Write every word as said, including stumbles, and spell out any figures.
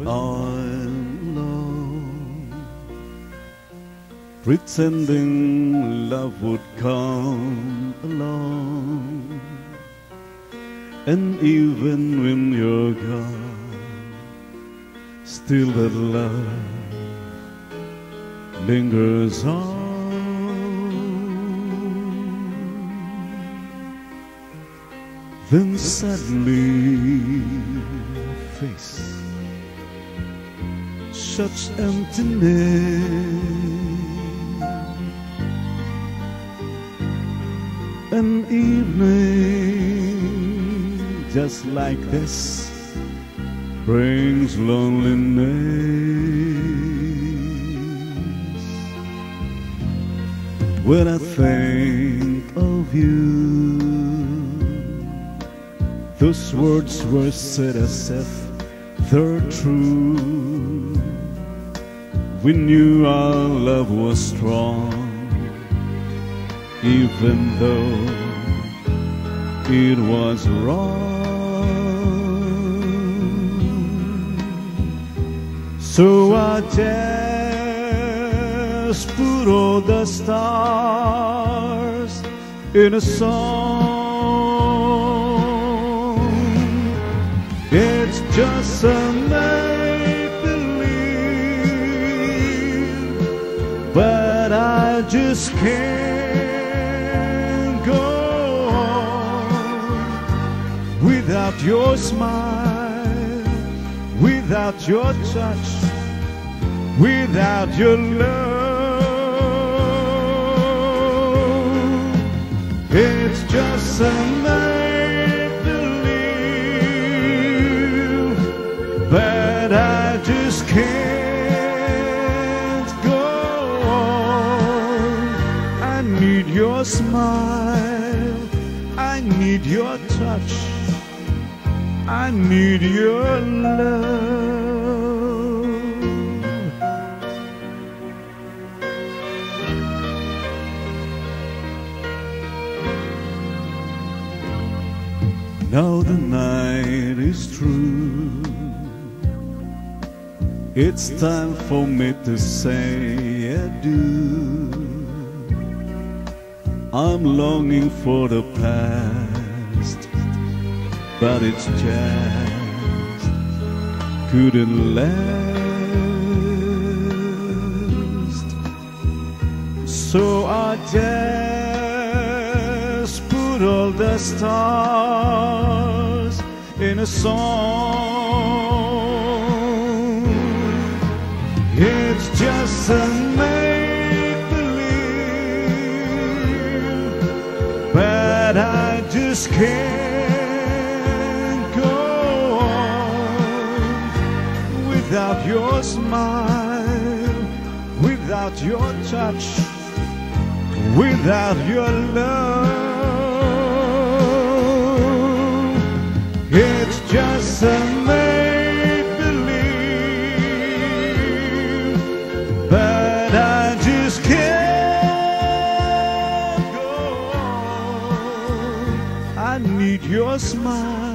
I'm alone, pretending love would come along, and even when you're gone, still that love lingers on. Then suddenly face such emptiness, an evening just like this brings loneliness. When I think of you, those words were said as if they're true. We knew our love was strong, even though it was wrong. So I just put all the stars in a song. It's just a make-believe, but I just can't go on without your smile, without your touch, without your love. It's just a make-believe, but I just can't go on. I need your smile, I need your touch, I need your love. Now the night is through, it's time for me to say adieu. I'm longing for the past, but it's just couldn't last. So I just put all the stars in a song. It's just a make-believe, but I just can't go on without your smile, without your touch, without your love. It's just a make-believe, but I just can't go on. I need your smile,